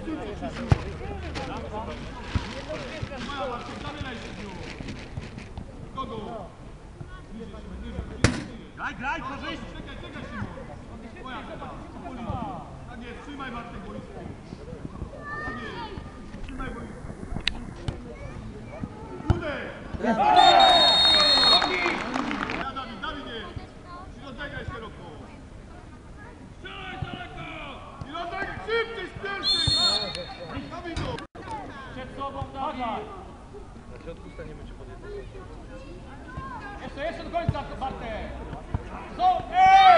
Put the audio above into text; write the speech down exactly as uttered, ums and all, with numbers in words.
Graj, graj, korzyść! Czekaj, czekaj, Szymon! Tak jest, trzymaj Bartek boisko. Tak jest, trzymaj boisko. Uderz! Ja, Dawid, Dawidzie! I rozegraj szeroko. Strzelaj daleko! I rozegraj szybciej z pierwszej! Dawidu! Przed sobą, Dawid! Na środku staniemy cię pod jedną. Jeszcze, jeszcze do końca, Bartek! Są! Eee!